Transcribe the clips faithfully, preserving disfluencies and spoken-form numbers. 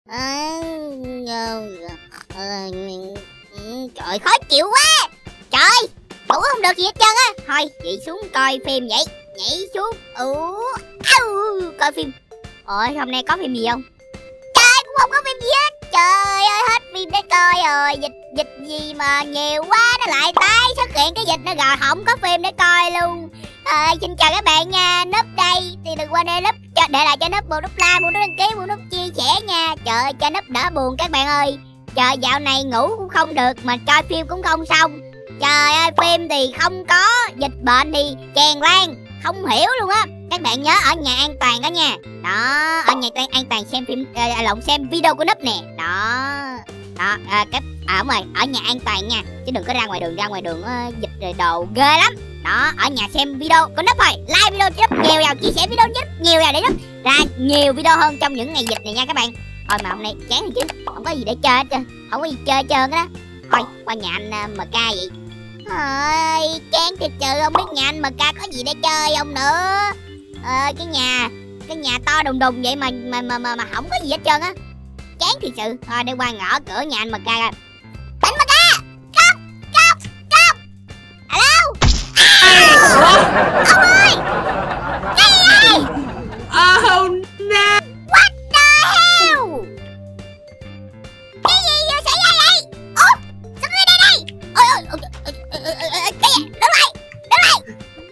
À, ờ, ờ, trời khó chịu quá. Trời, ngủ không được gì hết trơn á. Thôi chị xuống coi phim vậy. Nhảy xuống. Ủa, coi phim. Ôi hôm nay có phim gì không? Trời, cũng không có phim gì hết. Trời ơi, hết phim để coi rồi. Dịch dịch gì mà nhiều quá, nó lại tái xuất hiện cái dịch nữa rồi, không có phim để coi luôn. À, xin chào các bạn nha, Núp đây. Thì đừng quên để Núp cho để lại cho Núp một nút like, một nút đăng ký, một nút chia sẻ nha. Trời ơi, cho Núp đỡ buồn các bạn ơi. Trời, dạo này ngủ cũng không được mà coi phim cũng không xong. Trời ơi, phim thì không có, dịch bệnh thì tràn lan, không hiểu luôn á. Các bạn nhớ ở nhà an toàn đó nha. Đó, ở nhà an toàn xem phim, à, lộn xem video của Núp nè. Đó, đó, à, cái à, đúng rồi, ở nhà an toàn nha, chứ đừng có ra ngoài đường, ra ngoài đường uh, dịch rồi đồ ghê lắm. Đó, ở nhà xem video của Núp thôi, like video cho Núp nhiều vào, chia sẻ video cho Núp nhiều vào để Núp ra nhiều video hơn trong những ngày dịch này nha các bạn. Thôi mà hôm nay chán thì chứ, không có gì để chơi hết trơn, không có gì chơi hết trơn đó. Thôi, qua nhà anh uh, em ca vậy. Ơi, chán thiệt sự, không biết nhà anh em ca có gì để chơi không nữa. Ờ, cái nhà, cái nhà to đùng đùng vậy mà mà mà mà, mà không có gì hết trơn á. Chán thiệt sự. Thôi để qua ngõ cửa nhà anh em ca coi. Anh em ca, cốc, cốc, cốc. Alo. À, ông ơi, cái gì vậy? Oh no. What the hell? Cái gì vừa xảy ra vậy? Ủa, sao người đây đây? Ôi ôi ôi, cái gì? Đứng lại, đứng lại.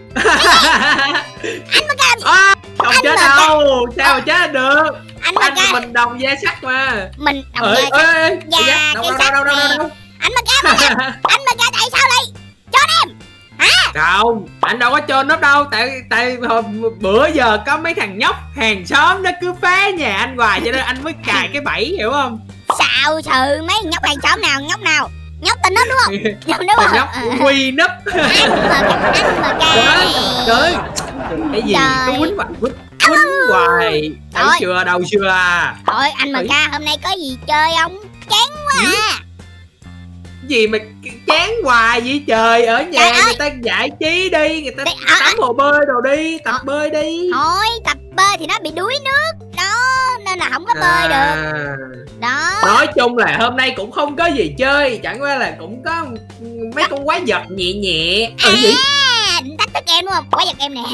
Anh mà ca làm gì? À, không anh chết mà đâu, ca... sao mà chết được? Anh mà anh ca... mình đồng da sắt mà. Mình đồng ơi, da sắt. ơi, Da đâu, cái đâu, sắt đâu, đâu, đâu, đâu, đâu. Anh mà ca mà anh mà ca tại sao lại cho em? Hả? Không, anh đâu có trôn Núp đâu. Tại tại hồi bữa giờ có mấy thằng nhóc hàng xóm nó cứ phá nhà anh hoài, cho nên anh mới cài cái bẫy, hiểu không? Sao sự mấy nhóc hàng xóm nào, nhóc nào? Nhóc tên Núp đúng không? Nhóc đúng không? Nhóc Quy Núp. Anh mà ca, anh mà ca này. Trời, cái gì cứ quýnh hoài, quýnh quýnh hoài. Thấy chưa, đâu chưa à? Thôi anh mà ca hôm nay có gì chơi không? Chán quá à. Gì mà chán hoài vậy trời? Ở nhà người ta giải trí đi, người ta Để, à, tắm hồ bơi đồ đi, tập à, bơi đi. Thôi tập bơi thì nó bị đuối nước đó, nên là không có bơi à, được đó. Nói chung là hôm nay cũng không có gì chơi, chẳng qua là cũng có mấy con quái vật nhẹ nhẹ. À, gì? Định thách thức em đúng không? Quái vật em nè.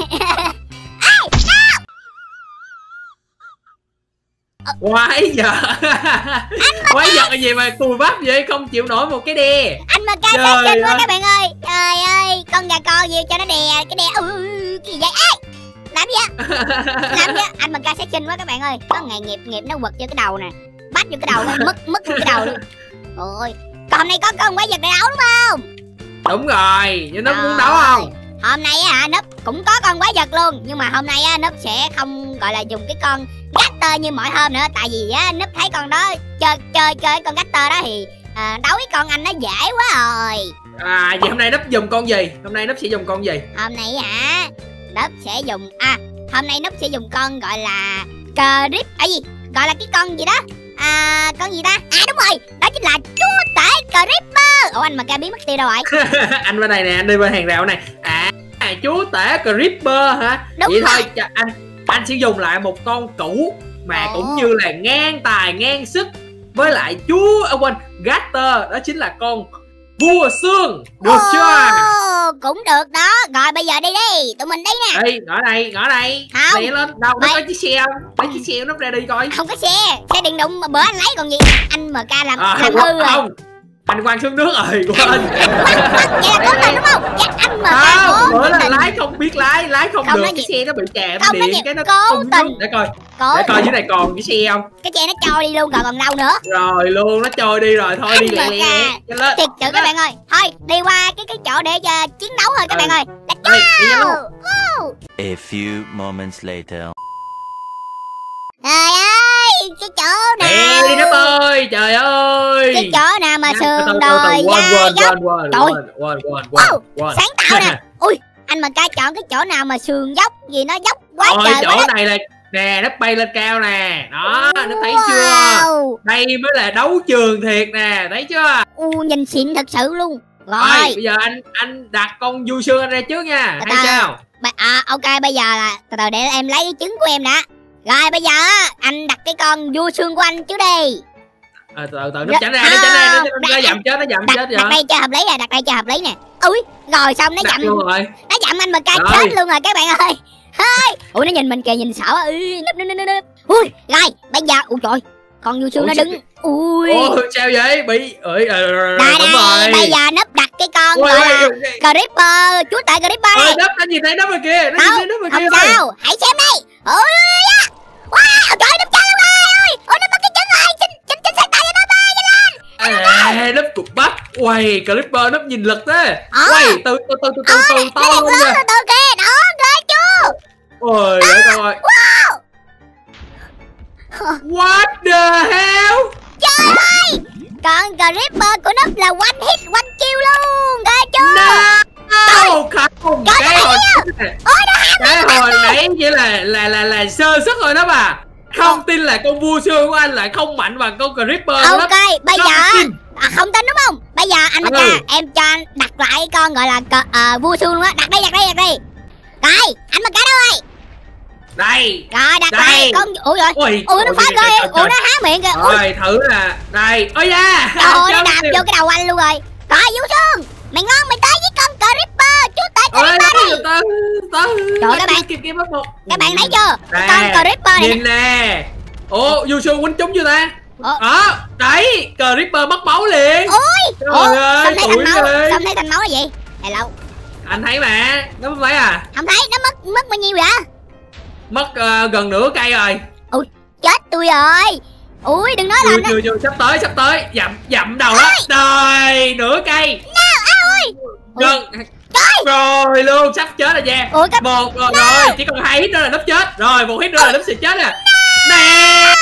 Quái vật. Quái vật là gì mà cùi bắp vậy, không chịu nổi một cái đè. Anh mà ca sát sinh quá các bạn ơi. Trời ơi, con gà con gì cho nó đè cái đè. Ừ, cái gì vậy? Ê, làm gì vậy? Làm gì vậy? Anh mà ca sát sinh quá các bạn ơi. Có ngày nghiệp nghiệp nó quật vô cái đầu nè, bắt vô cái đầu nó mất mất cái đầu luôn. Ôi, còn hôm nay có con quái vật để đấu đúng không? Đúng rồi, nhưng nó muốn đấu không? Hôm nay á Núp cũng có con quái vật luôn, nhưng mà hôm nay á Núp sẽ không gọi là dùng cái con Gator như mọi hôm nữa, tại vì á Núp thấy con đó chơi chơi chơi con Gator đó thì à, đấu với con anh nó dễ quá rồi. À vậy hôm nay Núp dùng con gì? Hôm nay Núp sẽ dùng con gì? Hôm nay hả? Núp sẽ dùng à hôm nay Núp sẽ dùng con gọi là Creep à gì? Gọi là cái con gì đó? À con gì ta? À đúng rồi, đó chính là chúa tể Creeper. Ủa anh mà ca biến mất tiêu đâu rồi? Anh bên này nè, anh đi bên hàng rào này. À, à chúa tể Creeper hả? Đúng vậy rồi. Thôi anh anh sẽ dùng lại một con cũ mà Ồ. cũng như là ngang tài ngang sức với lại chú à, quên Gator, đó chính là con vua xương. Được Ồ, chưa? Cũng được đó. Rồi bây giờ đi đi, tụi mình đi nè. Đi, ngõ đây, ngõ đây. Không. Đi lên. Đâu, nó có chiếc xe không? Lấy chiếc xe nó ra đi coi. Không có xe, xe điện đụng mà bữa anh lấy còn gì. Anh em ca làm à, làm không, hư rồi. Không. Anh quăng xuống nước rồi, quên. Anh, anh quăng, quăng, vậy là cố tình đúng không? Dạ anh mà không, bữa là lái không biết lái, lái không, không được, cái xe nó bị chạm điện, cái nó cố tình. Để coi, cố để coi dưới này còn cái xe không? Cái xe nó trôi đi luôn rồi còn đâu nữa. Rồi luôn, nó trôi đi rồi, thôi anh đi lẹ lẹ. Thiệt sự các bạn ơi, thôi đi qua cái cái chỗ để uh, chiến đấu thôi các ừ. bạn ơi. Let's go. A few moments later. Trời ơi, cái chỗ nào Ê, đi Núp ơi, trời ơi. Cái chỗ nào mà sườn đồi da dốc. Trời, sáng tạo nè. Ui, anh mà ca chọn cái chỗ nào mà sườn dốc gì nó dốc quá Ôi, trời chỗ quá này là nè, nó bay lên cao nè. Đó, nó thấy wow. chưa? Đây mới là đấu trường thiệt nè, thấy chưa? U, nhìn xịn thật sự luôn. Rồi, Rồi bây giờ anh anh đặt con vui xương anh ra trước nha. Hay sao? À ok, bây giờ là từ từ để em lấy trứng của em đã. Rồi bây giờ á, anh đặt cái con vua xương của anh trước đi. À, từ từ nó tránh ra, nó tránh ra, nó, nó, nó dậm chết, nó dậm chết rồi. Đặt đây cho hợp lý nè, đặt đây cho hợp lý nè. Ui, rồi xong nó đặt dậm luôn rồi. Nó dậm anh mà ca chết luôn rồi các bạn ơi. Ơi, ui nó nhìn mình kìa, nhìn sợ. Ui, nấp nấp nấp nấp. Ui, rồi, bây giờ ui trời, con vua xương nó đứng. Ui. Ôi, sao vậy? Bị ơi đây, đúng rồi. Bây giờ nấp đặt cái con ôi, gọi ôi, là ôi, Creeper, chúa tể Creeper đây. ôi, nấp, nó nhìn thấy nấp rồi kìa, nó không, nhìn thấy nấp rồi không kìa. sao, hãy xem đây. Ôi á. Wow, trời nấp chân luôn ơi. Ôi nó mất cái chân rồi. Xin xin xin sang tay cho nó ơi, nhanh lên. À, nấp cục bắp. Uầy, Creeper nấp nhìn lực thế. Ờ. Uầy, từ từ từ từ từ từ to lên lên từ kìa. từ kìa, đó, ghê chưa? Ôi, để coi. Wow. What the hell? Trời ơi, con Creeper của nó là one hit one kill luôn, ghê chưa? No, không. Trời, Cái trời, hồi ôi nó ham cái hồi nãy chỉ là là là là sơ sức thôi đó bà. Không tin là con vua xương của anh lại không mạnh bằng con Creeper. ok, bây Không giờ tin. à, không tin đúng không? Bây giờ anh Maka, Ừ. em cho anh đặt lại con gọi là uh, vua xương luôn á, đặt đi, đặt đi, đặt đi. Rồi, anh Maka đâu rồi? Đây. Rồi, đặt Đây. lại con. Ui rồi. Ui, Ui nó ôi, phá trời, trời, ghê, trời, ui trời. nó há miệng kìa. Ui, Rồi thử nè. Đây. Ôi da. trời ơi, nó đạp vô cái đầu anh luôn rồi. Rồi vua xương, mày ngon mày tới với con Creeper, chúa tể Ôi, Creeper đi. từ từ. Trời, các bạn. Kịp kịp bắt một. Các bạn thấy chưa? Nè, Con Creeper này. nhìn nè. Ồ, vua xương quýnh trúng chưa ta? Ủa? Đó, đấy, Creeper mất máu liền. Ui, Trời ủa, ơi, xong thấy tụi thành máu, ơi. xong thấy thành máu là gì? Hello. Anh thấy mà, nó mất mấy à? Không thấy, nó mất mất bao nhiêu vậy? Mất uh, gần nửa cây rồi. Ui, chết tôi rồi. Ui, đừng nói là Chưa, nó. chưa, chưa, sắp tới, sắp tới. Dậm, dậm đầu đó. Rồi, nửa cây. Ui. Gần. Rồi luôn, sắp chết rồi nha. Ủa, các... Một rồi, rồi, chỉ còn hai hit nữa là nấp chết. Rồi, một hit nữa là nấp sẽ chết nè. Nè.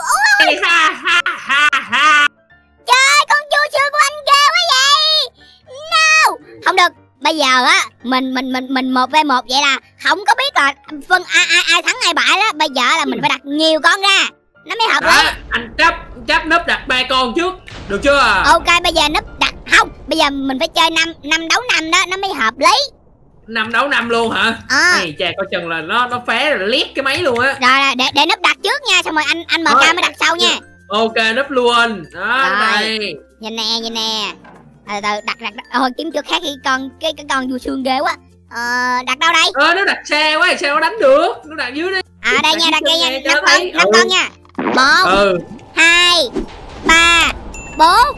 Ha ha ha ha. Trời, con vua xương của anh ghê quá vậy. No. Không được. Bây giờ á, mình mình mình mình một v một vậy là không có biết là phân ai ai ai thắng ai bại đó. Bây giờ là mình phải đặt nhiều con ra. Nó mới hợp Đó, lý. anh chấp chấp nấp đặt ba con trước. Được chưa? Ok, bây giờ núp đặt không. Bây giờ mình phải chơi năm năm đấu năm đó, nó mới hợp lý. Năm đấu năm luôn hả? À. Này chà, coi chừng là nó nó phé rồi liếc cái máy luôn á. Rồi, rồi để để núp đặt trước nha, xong rồi anh anh mờ ca mới đặt sau nha. Ok, nấp luôn. Đó, Rồi. đây. Nhìn nè, nhìn nè. Từ từ đặt đặt, đặt. Ôi kiếm chỗ khác, cái con cái cái con vua xương ghê quá. Ờ, đặt đâu đây? Ờ, nó đặt xe quá, sao nó đánh được? Nó đặt dưới đi. À đây nha, đặt đây nha, Cho năm nó con, thấy. năm Ừ. con nha. Một, Ừ. hai, ba, bốn,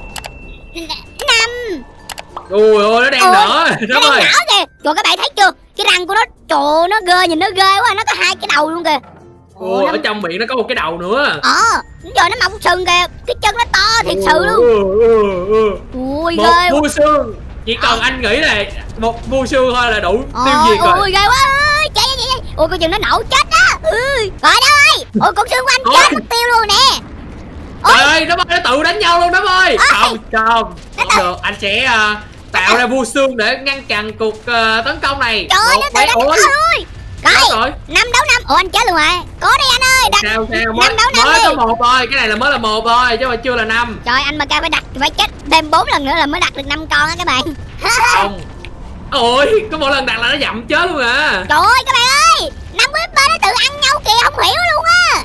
năm. Ui ôi, nó đang Ôi, nở. Nó Đúng đang rồi. nở kìa. Trời, các bạn thấy chưa? Cái răng của nó, trời, nó ghê, nhìn nó ghê quá, nó có hai cái đầu luôn kìa. Ôi, nó... ở trong miệng nó có một cái đầu nữa. Ờ, giờ nó mọc sừng kìa, cái chân nó to thiệt sự luôn. Ừ, ừ, ừ. Ui Một ghê. vua xương. Chỉ cần anh nghĩ là một vua xương thôi là đủ tiêu Ôi, diệt rồi. ui ghê quá ơi, chạy chạy chạy. Ui coi chừng nó nổ chết đó. Ừ, rồi đó ơi. Ôi con xương của anh chết mất tiêu luôn nè. Ôi. Trời ơi, nó ơi, nó tự đánh nhau luôn đó ơi. Không, không, không được. Anh sẽ uh, tạo ra vua xương để ngăn chặn cuộc uh, tấn công này. Trời ơi, nó tự đánh nhau luôn. Rồi, rồi. năm đấu năm. Ủa anh chết luôn rồi. Có đi anh ơi, đặt Sao sao mới, năm đấu năm mới đi. có một thôi, cái này là mới là một thôi chứ mà chưa là năm. Trời, anh mà cao phải đặt phải chết thêm bốn lần nữa là mới đặt được năm con á các bạn. Không. Ôi, có một lần đặt là nó dậm chết luôn à. Trời ơi các bạn ơi, năm Creeper nó tự ăn nhau kìa, không hiểu luôn á.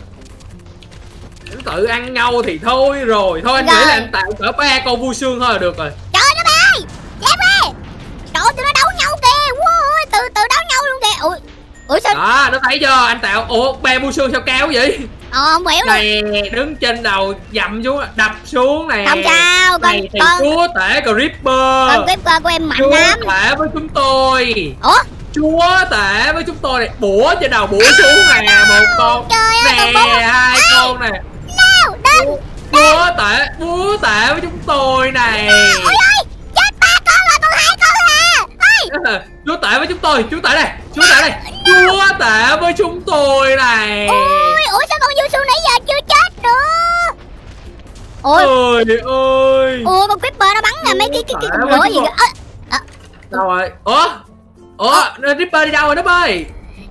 Nó tự ăn nhau thì thôi rồi. Thôi anh Rồi. nghĩ là anh tạo cỡ ba con vua xương thôi là được rồi. Trời ơi các bạn ơi, dép đi. Trời ơi, tụi nó đấu nhau kìa. Wow, từ từ đấu nhau luôn kìa. Ui, ui sao? Đó, nó thấy chưa? Anh tạo, ủa, ba vua xương sao cao vậy? Ờ, không hiểu luôn. Này, đứng trên đầu dậm xuống, đập xuống này. Không sao, con Này thì con chúa tể Creeper. con Creeper của em mạnh Chúa lắm. tể với chúng tôi. Ủa? Chúa tể với chúng tôi này, bủa trên đầu bủa xuống nè, một con. Trời ơi, Nè, con bố. hai con nè. Nào, đừng. Chúa tể, chúa tể với chúng tôi này. Ôi ơi, chết ba con rồi, còn hai con à. Ôi. Chúa tể với chúng tôi, chúa tể đây, chúa tể đây. Chúa tể với chúng tôi này. Ôi, ủa sao con vua xương nãy giờ chưa chết nữa? Ôi, Ôi ơi. ủa con Creeper nó bắn là mấy cái cái cái Phải cục với lửa chúng gì tôi. kìa. Ơ, Đâu rồi? Ủa? Ủa? Ripper đi đâu rồi Núp ơi?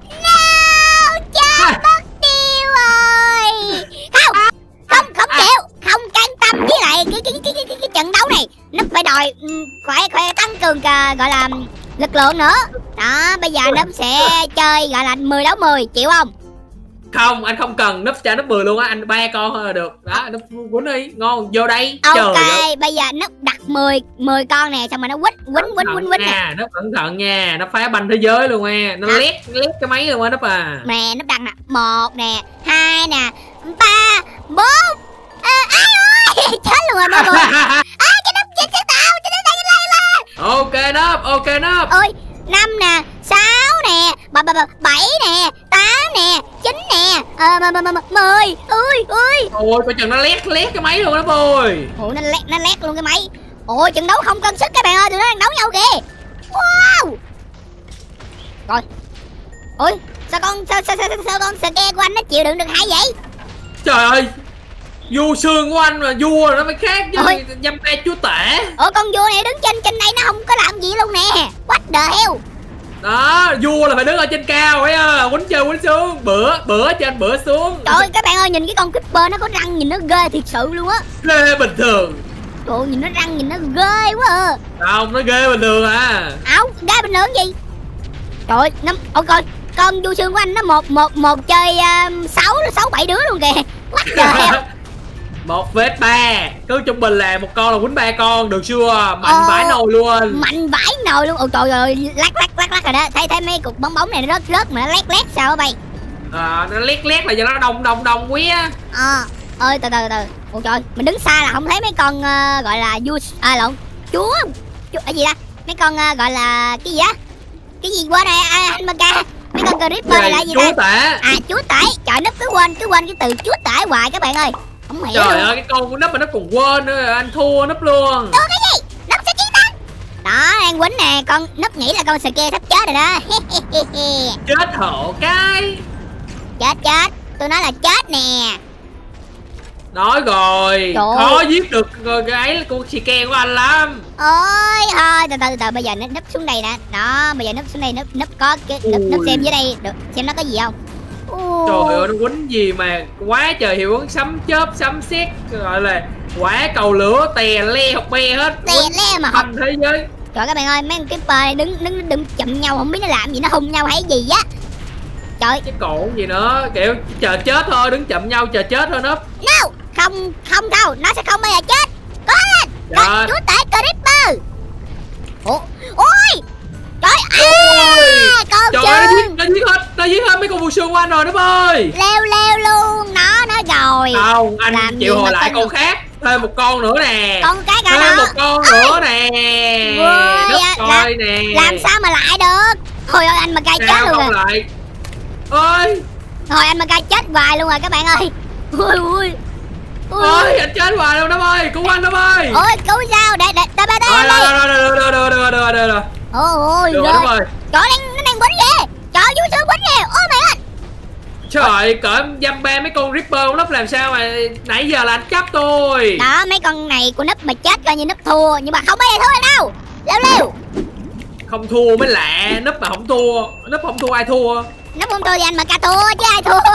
no, chết mất tiêu rồi. Không, không, không chịu, không can tâm với lại cái cái cái cái cái, cái trận đấu này. Nó phải đòi um, phải phải tăng cường cả, gọi là lực lượng nữa. Đó, bây giờ nó sẽ chơi gọi là mười đấu mười, chịu không? Không, anh không cần núp cho núp mười luôn á, anh ba con thôi là được. Đó, núp quýnh đi, ngon, vô đây. Ok, trời ơi. Bây giờ núp đặt mười mười con nè, xong rồi nó quýnh quýnh quýnh quýnh quýnh nè. Núp cẩn thận nha, nó phá banh thế giới luôn nha. Nó lét lét cái máy luôn á núp à. Nè, núp đặt nè, một nè, hai nè, ba, bốn. À, ai ơi, chết luôn rồi mọi người. À, cái núp chết cái tao, chết đây cái đây là. Ok núp, ok núp. Ôi, năm nè, sáu nè, ba ba ba bảy nè, tám nè, chín nè, ờ mà mà mà mười. Ui ui. Ôi, coi chừng nó lét lét cái máy luôn đó ơi. Ôi, nó lét nó lét luôn cái máy. Ôi, trận đấu không cân sức các bạn ơi, tụi nó đang đấu nhau kìa. Wow. Rồi. Ôi, sao con sao sao sao, sao con Scare của anh nó chịu đựng được hay vậy? Trời ơi, vua xương của anh mà vua nó phải khác chứ. Dăm ba chúa tể. Ủa, con vua này đứng trên trên đây nó không có làm gì luôn nè. What the hell. Đó, vua là phải đứng ở trên cao ấy à, quýnh chơi quýnh xuống, bữa bữa trên bữa xuống. Trời ơi, các bạn ơi, nhìn cái con Creeper nó có răng, nhìn nó ghê thiệt sự luôn á. Ghê bình thường. Trời ơi, nhìn nó răng, nhìn nó ghê quá à. Không, nó ghê bình thường à. Ảo, ghê bình thường gì? Trời ơi, nó, ôi coi, con vua xương của anh nó một một một chơi uh, sáu sáu bảy đứa luôn kìa. What the hell. Một vết ba, cứ trung bình là một con là quýnh ba con, được chưa? Mạnh ờ, vãi nồi luôn. Mạnh vãi nồi luôn. Ôi trời ơi, lắc lắc lắc lắc rồi đó. Thấy thấy mấy cục bóng bóng này nó rớt rớt mà nó lét lét sao hả bay? À, nó lét lét là do nó đông đông đông quý á. Ờ, ơi từ từ từ. Ôi trời, mình đứng xa là không thấy mấy con uh, gọi là vua à lộn, chúa. Chúa cái gì đó? Mấy con uh, gọi là cái gì á? Cái gì qua đây à, anh Maka? Mấy con Creeper này là gì chúa đây? tể. À, chúa tể. Trời, núp cứ quên cứ quên cái từ chúa tể hoài các bạn ơi. Không hiểu Trời luôn. ơi, cái con của núp mà nó còn quên nữa, anh thua núp luôn. Thua cái gì? Núp sẽ chiến thắng. Đó, đang quýnh nè, con núp nghĩ là con Scare sắp chết rồi đó. Chết hộ cái. Chết chết, tôi nói là chết nè. Nói rồi, Trời khó ơi. giết được cái ấy con Scare của anh lắm. Ôi thôi, từ từ từ từ bây giờ nó núp xuống đây nè. Đó, bây giờ núp xuống đây, núp núp có cái núp, núp xem dưới đây được, xem nó có gì không. Ui. Trời ơi, nó quýnh gì mà quá trời hiệu ứng sấm chớp sấm sét, gọi là quả cầu lửa tè le học be hết. Tè le mà học thế giới. Trời các bạn ơi, mấy con Creeper này đứng đứng đứng chậm nhau, không biết nó làm gì, nó hung nhau hay gì á. Trời, Chứ còn gì nữa, kiểu chờ chết thôi, đứng chậm nhau chờ chết thôi núp. no, không không đâu, nó sẽ không bao giờ chết. Có lên, con chúa tể Creeper. Ủa, ôi, trời ơi, con Trời ơi, xương. nó giết hết, nó giết hết mấy con vua xương của anh rồi núp ơi. Leo leo luôn, nó nói rồi. Không, anh Làm chịu gì hồi mà lại tin con được. khác, thêm một con nữa nè. Con cái cả thêm đó. một con Ôi. nữa nè. Ôi, Núp à, coi nè. Làm sao mà lại được. Thôi ơi, anh mà cay chết Sao luôn không rồi. lại. Ơi. Thôi anh mà cay chết hoài luôn rồi các bạn ơi. Ui ui. Ôi, anh chết hoài luôn núp ơi, cứu anh núp ơi. Ôi cứu sao, để để ta ba Rồi, đây. rồi, rồi, rồi, rồi, rồi, rồi, rồi, rồi. Ôi Được rồi. núp ơi. Trời đang nó đang quýnh kìa. Trời vú sư quýnh kìa. Ôi mày ơi. Trời, cỡ dăm ba mấy con Ripper con núp làm sao mà nãy giờ là anh chấp tôi. Đó, mấy con này của núp mà chết coi như núp thua, nhưng mà không bao giờ thua được đâu. Leo leo. Không thua mới lạ, núp mà không thua, núp không thua ai thua. Núp không thua thì anh mà ca thua chứ ai thua.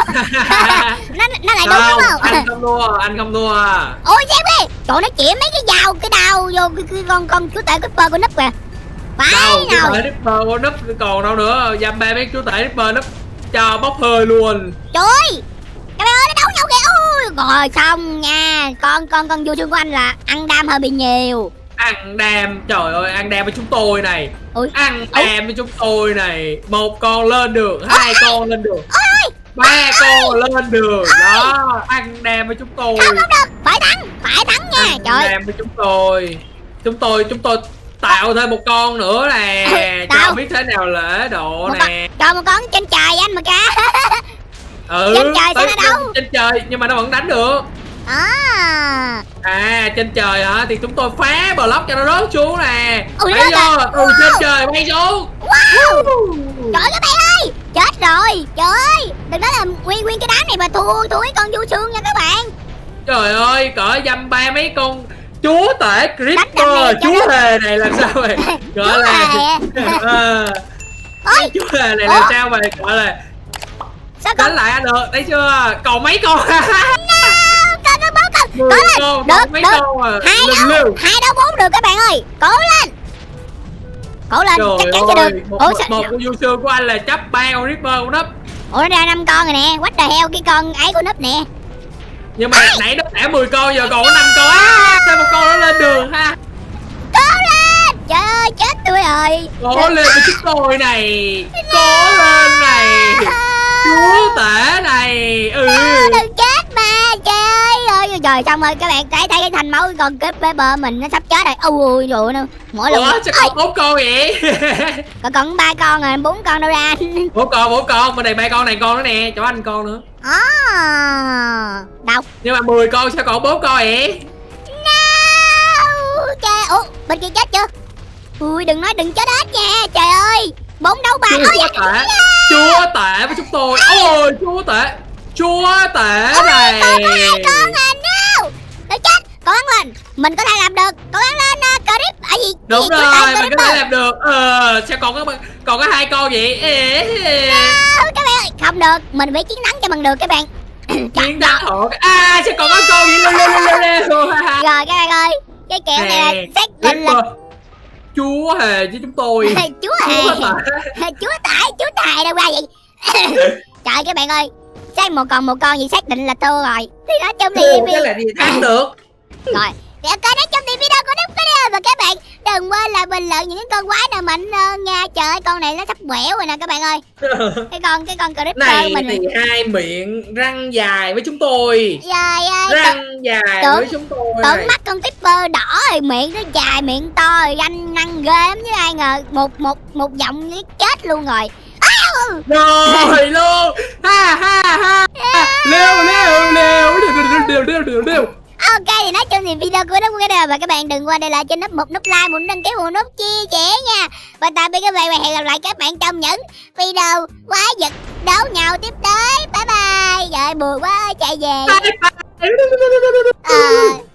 nó nó lại đúng Không, đúng không? anh không thua, anh không thua. Ôi xem đi. Trời nó chỉ mấy cái dao cái đao vô cái, cái con con chú tể Creeper của núp kìa. Phải Đâu, chú nào. tể Ripper con núp còn đâu nữa, dăm ba mấy chú tể Ripper núp cho bốc hơi luôn. Trời ơi, các bạn ơi, nó đấu nhau kìa. Ui, rồi xong nha. Con con con vua xương của anh là ăn đam hơi bị nhiều. Ăn đam, trời ơi, ăn đam với chúng tôi này. Ui. Ăn đam với chúng tôi này. Một con lên được, hai Ôi. con lên được, Ôi, ba con lên được. Đó, ăn đam với chúng tôi. không không được, phải thắng, phải thắng nha. Ăn Trời. đam với chúng tôi. Chúng tôi, chúng tôi tạo thêm một con nữa nè. Đâu? Cho biết thế nào lễ độ Một nè. con, cho một con trên trời anh mà ca. Ừ, trên trời tới sao nó đấu? trên trời nhưng mà nó vẫn đánh được. À. À, trên trời hả? Thì chúng tôi phá block cho nó rớt xuống nè. Ui, Thấy rớt à? chưa? Ừ, trên trời bay xuống. Wow. Trời ơi các bạn ơi, chết rồi. Trời ơi, đừng nói là nguyên nguyên cái đám này mà thua thua cái con vua xương nha các bạn. Trời ơi, cỡ dăm ba mấy con chúa tể Đánh Creeper, đập chúa này cho hề này làm sao vậy? Gọi Chúa là hề. Ờ, Ôi, chúa hề này làm Ủa? sao vậy? Gọi là sao con đánh lại anh được, thấy chưa? Còn mấy con? con con bốn con. Mười Có lên. con, Được, còn mấy được. con à? Hai Lừng đấu, lừng. hai đấu bốn được các bạn ơi. Cố lên. Cố lên, chắc Trời chắn sẽ ơi, được. một, Ủa một, sao? một con vua xương của anh là chấp ba con Ripper con nấp. Ủa nó ra năm con rồi nè. What the hell, cái con ấy của núp nè. Nhưng mà à, nãy nó thả mười con giờ còn có năm con á. Sao một con nó lên đường ha. Cố lên. Trời ơi chết tôi rồi. Cố lên với chúng tôi này. Cố lên này. Chúa tể này. Ừ. Đừng chết mà. Trời ơi. Ôi trời, xong rồi các bạn thấy thấy cái thành máu con cướp bé bơ mình nó sắp chết rồi. Ôi rồi nó mỗi lần. Ủa sao còn bốn con vậy? Còn còn ba con rồi, bốn con đâu ra. Bốn con, bốn con, bên này ba con này con nữa nè, cho anh con nữa. À, đâu? Nhưng mà mười con sao còn bốn con vậy? No. Trời, ủa, bên kia chết chưa? Ui, đừng nói đừng chết hết nha. Trời ơi, bốn đấu ba. Chúa tể, chúa tể với chúng tôi. Ôi, chúa tể, chúa tể này. Còn có hai con à, no. Đừng chết, cố gắng lên. Mình có thể làm được, cố gắng lên uh, Clip. Ở gì? Đúng gì? rồi, mình có thể làm được. Ờ, sao còn có còn có hai con vậy? Ê. No, các bạn ơi, không được, mình phải chiến thắng cho bằng được các bạn. Chiến thắng hộ. À, sao còn có con vậy? Lê lê lê lê. Rồi các bạn ơi, cái kẹo này là xác định là chúa hề với chúng tôi. Chúa hề. Chúa tải, chúa tài đâu ra vậy? Trời các bạn ơi, xác một còn một con gì xác định là thua rồi. Thì nói chung thì cái là gì thắng được. Rồi, thì ok, nói chung thì video của Đức video và các bạn đừng quên là bình luận những cái con quái nào mạnh hơn nha. Trời ơi, con này nó sắp quẹo rồi nè các bạn ơi. Cái con cái con Creeper này mình thì hai miệng răng dài với chúng tôi. Trời ơi, răng dài tưởng, với chúng tôi. Tưởng mắt con Creeper đỏ rồi miệng nó dài miệng to rồi răng năng ghê lắm chứ ai ngờ một một một giọng liếc chết luôn rồi. Rồi luôn. Ha ha ha. Leo leo leo leo leo leo leo. Ok thì nói chung thì video của Đức Video và các bạn đừng quên để lại cho nút một nút like, một nút đăng ký, một nút chia sẻ nha. Và tạm biệt các bạn và hẹn gặp lại các bạn trong những video quái vật đấu nhau tiếp tới. Bye bye. Trời buồn quá chạy về. Bye bye. Ờ